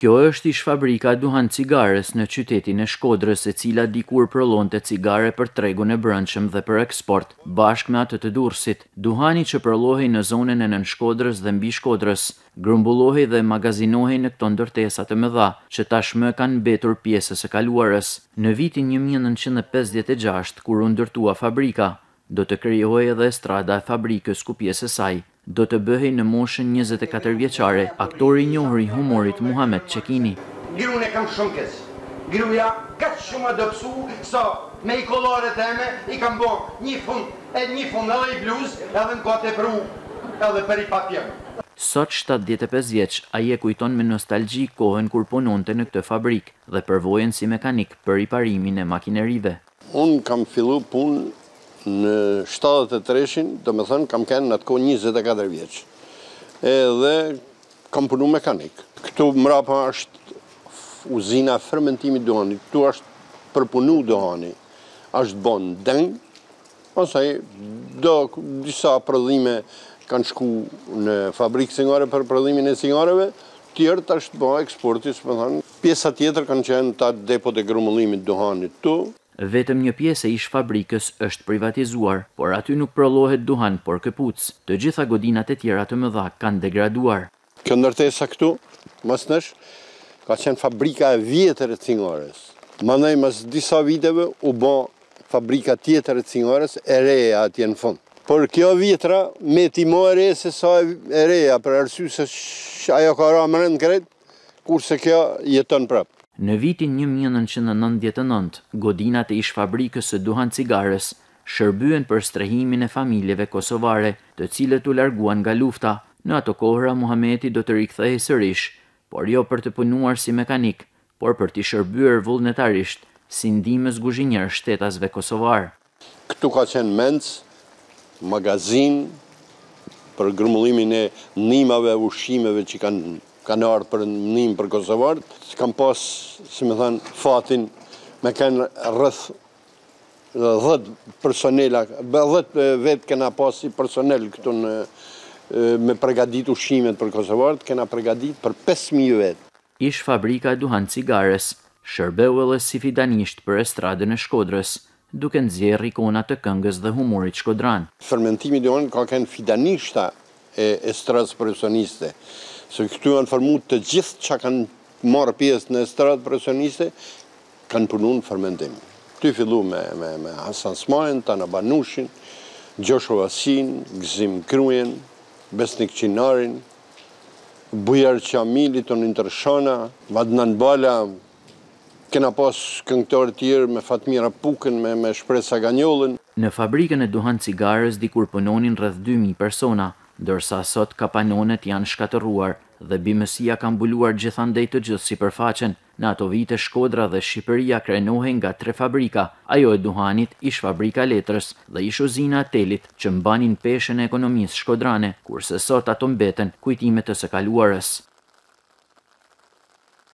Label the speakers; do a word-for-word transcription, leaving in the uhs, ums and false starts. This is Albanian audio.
Speaker 1: Kjo është ish fabrika duhan-cigares në qytetin e Shkodrës, e cila dikur prodhonte cigare për tregun e brendshëm dhe për eksport, bashkë me atë të Durrësit. Duhani që prodhohej në zonën e Nën Shkodrës dhe mbi Shkodrës, grumbullohej dhe magazinohej në këto ndërtesa të mëdha, që tashmë kanë mbetur pjesës së kaluarës. Në vitin një mijë e nëntëqind e pesëdhjetë e gjashtë, kur u ndërtua fabrika, do të krijohej edhe estrada e fabrikës ku pjesë e saj do të bëhej në moshën njëzet e katër vjeçare aktori i njohur i humorit Muhamet Çekini.
Speaker 2: Gruan e kam shumë keq. Gruaja kaq shumë e dobësu sa me i kolloret eme i kam bë një fund, e një fund edhe i bluz, edhe në kote pru, edhe për i papjem.
Speaker 1: Sot shtatëdhjetë e pesë vjeç, ai e kujton me nostalgji kohën kur punonte në këtë fabrikë dhe përvojën si mekanik për riparimin e makinerive.
Speaker 3: Unë kam fillu punë në shtatëdhjetë e treshin, do me thënë, kam kënë në atë kohë njëzet e katër vjeç. Edhe kam punu mekanik. Këtu mrapa është uzina fermentimit duhanit, këtu është përpunu duhani, është bon deng, pastaj do disa prodhime kanë shku në fabrikë cigare për prodhimin e cigareve, tjerë të është bëha eksportis, më thënë. Pjesa tjetër kanë qenë ta depot e grumbullimit duhanit tu.
Speaker 1: Vetëm një pjesë e ish fabrikës është privatizuar, por aty nuk prodhohet duhan, por këpucë. Të gjitha godinat e tjera të mëdha kanë degraduar.
Speaker 3: Kjo ndërtesa këtu, mas nesh, ka qenë fabrika e vjetër e cigares. Mandej mas disa viteve u bë fabrika tjetër e cigares e reja atje në fund. Por kjo vjetra me ti më e re se sa e reja, për arsye se ajo ka ra më rend krejt, kurse kjo jeton prap.
Speaker 1: Në vitin një mijë e nëntëqind e nëntëdhjetë e nëntë, godinat e ish fabrikës së duhan-cigares shërbyen për strehimin e familjeve kosovare, të cilët u larguan nga lufta. Në ato kohëra Muhameti do të rikthehej sërish, por jo për të punuar si mekanik, por për të shërbyer vullnetarisht si ndihmës guzhinjer shtetasve kosovar.
Speaker 3: Këtu ka qenë menc, magazin për grumbullimin e ndihmave, ushqimeve që kanë kanë ardhur për ndihmë për kosovarët. Kam pas, si më thënë, fatin me kanë rreth dhjetë personela, dhjetë vetë kena pas si personel këtu në me përgatit ushqimet për kosovarët, kena përgatit për pesë mijë vetë.
Speaker 1: Ish fabrika e duhan-cigares shërbeu edhe si fidanisht për estradën e Shkodrës, duke nxjerrë ikona të këngës dhe humorit shkodran.
Speaker 3: Fermentimi duhan ka qenë fidanishta e estradës profesioniste. Se këtu janë formu të gjithë që kanë marrë pjesë në estradë profesioniste, kanë punu në fermentim. Ty fillu me, me, me Hasan Smajn, Tana Banushin, Gjosho Vasin, Gzim Krujen, Besnik Qinarin, Bujar Qamili, Tonin Tërshana, Vadnan Bala, kena pas këngëtarë tjerë me Fatmira Pukën, me, me Shpresa Ganjollën.
Speaker 1: Në fabrikën e duhan-cigares dikur punonin rreth dy mijë persona, ndërsa sot kapanonet janë shkatëruar dhe bimësia ka mbuluar gjithandej të gjithë sipërfaqen. Në ato vite Shkodra dhe Shqipëria krenohen nga tre fabrika, ajo e duhanit, ish fabrika letrës dhe ish uzina e telit që mbanin peshën e ekonomisë shkodrane, kurse sot ato mbeten kujtime të së kaluarës.